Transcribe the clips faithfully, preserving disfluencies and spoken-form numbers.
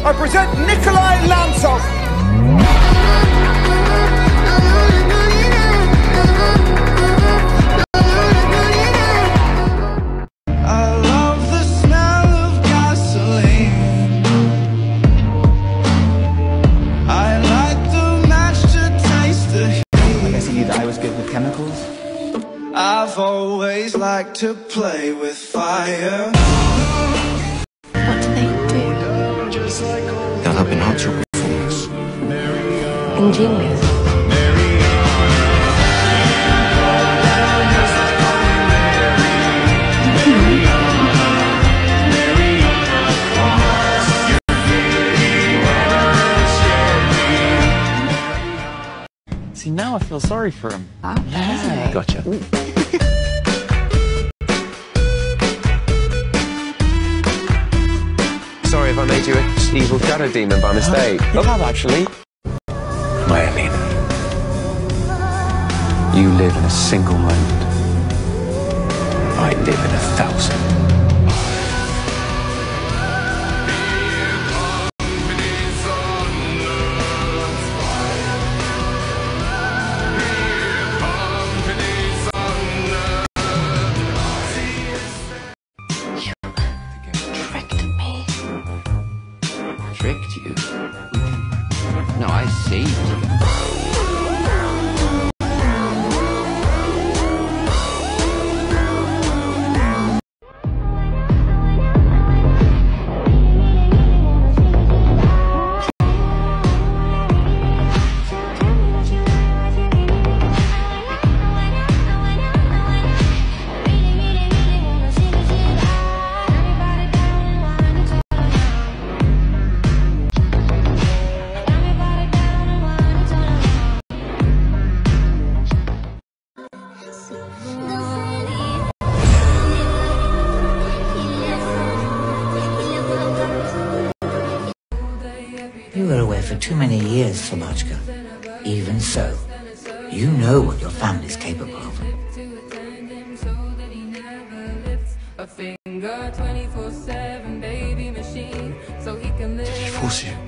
I present Nikolai Lantsov. I love the smell of gasoline. I like the match to taste the heat. I guess you knew that I was good with chemicals. I've always liked to play with fire. What do they do? They'll help enhance your performance. Ingenious. See, now I feel sorry for him. Oh, Yeah, gotcha. Sorry if I made you an evil shadow demon by mistake. You have actually. Myelin, you live in a single moment. I live in a thousand. Tricked me. Tricked you? No, I saved you. You were away for too many years, Solachka. Even so, you know what your family's capable of. Did he force you?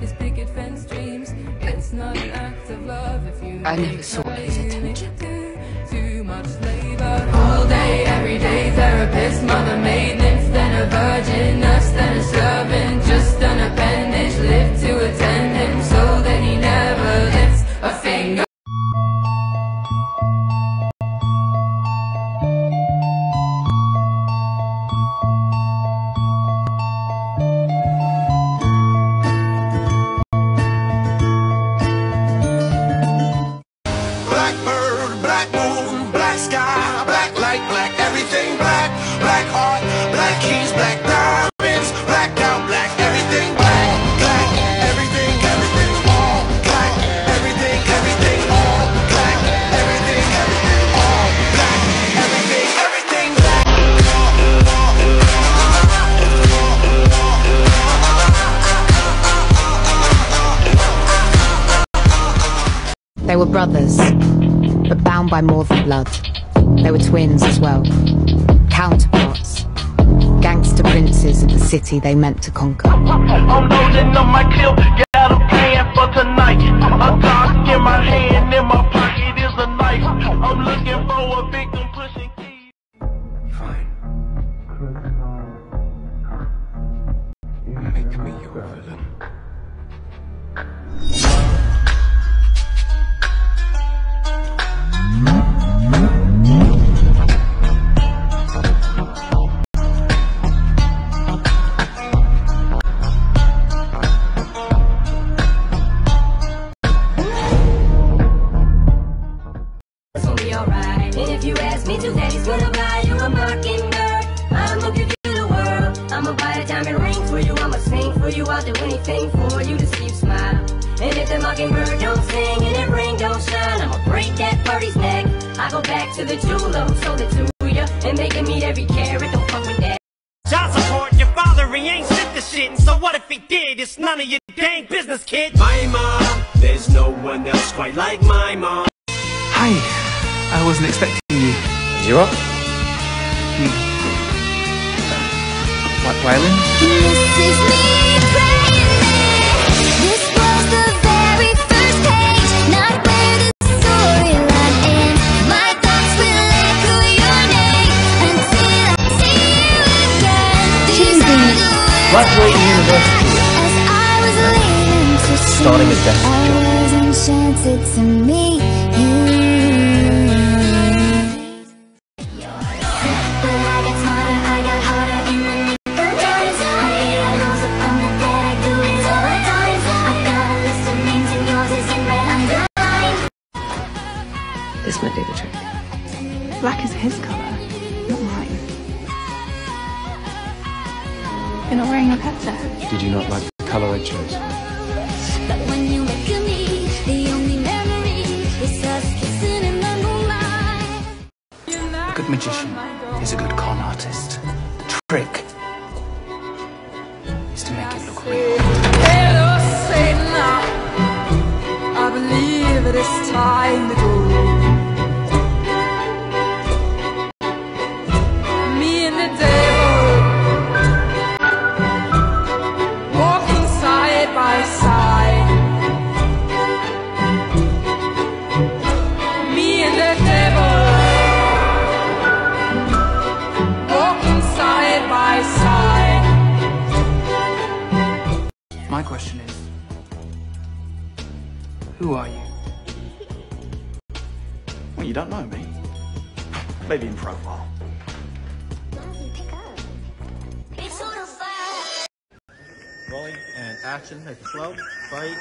I never saw his attention. All day, every day, therapist, mother, maid, nymph, then a virgin, nurse, then a servant, just an appendage, live to attend him so that he never lifts a finger. Blackbird, black moon, black sky, black light, black everything, black, black heart, black keys, black diamonds, blacked out, black everything, black, black, everything, everything, all black, everything, everything, all black, everything, everything, all black, everything, everything, black. They were brothers, but bound by more than blood. They were twins as well, counterparts, gangster princes of the city they meant to conquer. I'm loading up my clip, got a plan for tonight. A dog in my hand, in my pocket is a knife. I'm looking for a victim pushing keys. Fine. Make me your villain. Alright, and if you ask me to, daddy's gonna buy you a mockingbird. I'ma give you the world. I'ma buy a diamond ring for you. I'ma sing for you. I'll do anything for you to see you smile. And if the mockingbird don't sing and that ring don't shine, I'ma break that birdie's neck. I go back to the jeweler who sold it to ya and make him meet every carat. Don't fuck with that. Child support, your father, he ain't sent the shit. And so what if he did? It's none of your dang business, kid. My mom, there's no one else quite like my mom. Hi. I wasn't expecting you. You are? You. What, violin? This is me crazy. Graduating university. Starting a desk job. Enchanted to meet you. But I got smarter, I got harder in the nick of times. I realize upon the that I do it all the time. I've got a list of names and yours is in red underlined. This might do the trick. Black is his colour, not mine. You're not wearing a pepper. Did you not like the colour I chose? But when you look at me, the only memory is us kissing in the moonlight. A good magician is a good con artist. The trick is to make it look real. Hello, Satan. I believe it is time to go. Me and the devil walking side by side. Me and the devil walking side by side. My question is, who are you? Well, you don't know me. Maybe in profile. Rolling and action. Make it slow. Fight.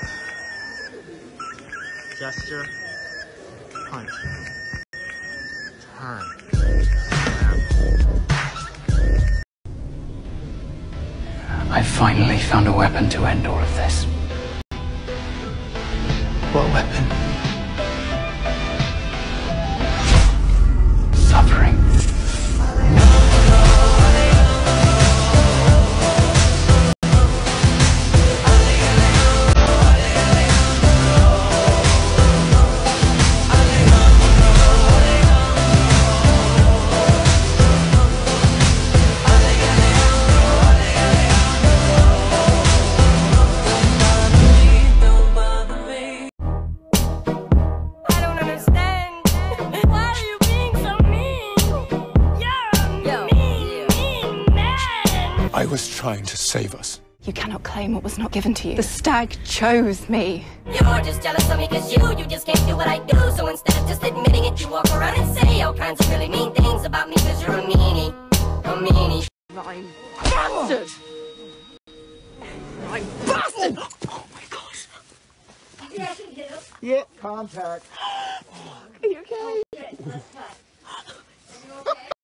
Gesture. Punch. Turn. I finally found a weapon to end all of this. What weapon? Suffering. I was trying to save us. You cannot claim what was not given to you. The stag chose me. You're just jealous of me cause you, you just can't do what I do. So instead of just admitting it, you walk around and say all kinds of really mean things about me cause you're a meanie. A meanie. Rhyme bastard! Rhyme bastard! Oh my gosh. Yeah, contact. Are you okay?